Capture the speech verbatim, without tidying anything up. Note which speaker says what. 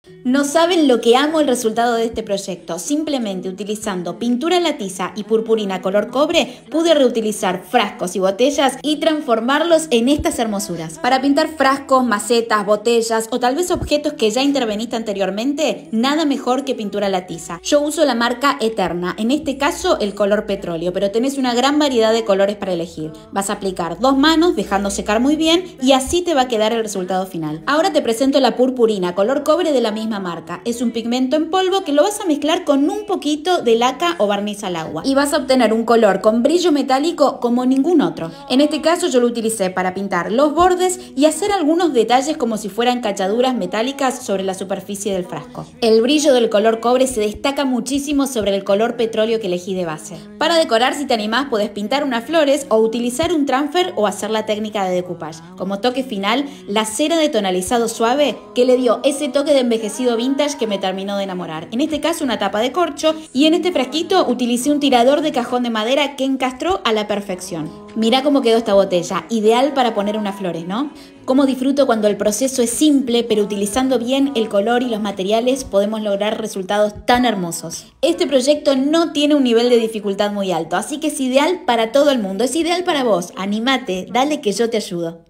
Speaker 1: No saben lo que amo el resultado de este proyecto. Simplemente utilizando pintura a la tiza y purpurina color cobre, pude reutilizar frascos y botellas y transformarlos en estas hermosuras. Para pintar frascos, macetas, botellas o tal vez objetos que ya interveniste anteriormente, nada mejor que pintura a la tiza. Yo uso la marca Eterna, en este caso el color petróleo, pero tenés una gran variedad de colores para elegir. Vas a aplicar dos manos, dejando secar muy bien, y así te va a quedar el resultado final. Ahora te presento la purpurina color cobre de la misma marca. Es un pigmento en polvo que lo vas a mezclar con un poquito de laca o barniz al agua y vas a obtener un color con brillo metálico como ningún otro. En este caso yo lo utilicé para pintar los bordes y hacer algunos detalles como si fueran cachaduras metálicas sobre la superficie del frasco. El brillo del color cobre se destaca muchísimo sobre el color petróleo que elegí de base. Para decorar, si te animás, podés pintar unas flores o utilizar un transfer o hacer la técnica de decoupage. Como toque final, la cera de tonalizado suave que le dio ese toque de envejecido vintage que me terminó de enamorar. En este caso una tapa de corcho, y en este frasquito utilicé un tirador de cajón de madera que encastró a la perfección. Mirá cómo quedó esta botella, ideal para poner unas flores, ¿no? Cómo disfruto cuando el proceso es simple, pero utilizando bien el color y los materiales podemos lograr resultados tan hermosos. Este proyecto no tiene un nivel de dificultad muy alto, así que es ideal para todo el mundo, es ideal para vos. Anímate, dale que yo te ayudo.